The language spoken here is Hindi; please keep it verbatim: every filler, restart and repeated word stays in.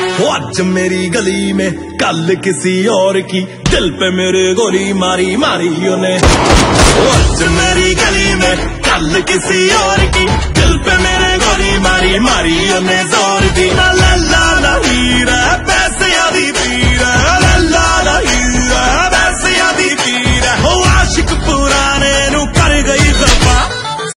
आज मेरी गली में कल किसी और की, दिल पे मेरे गोली मारी मारी उन्हें। आज मेरी गली में कल किसी और की, दिल पे मेरे गोली मारी मारी उन्हें जोर दी।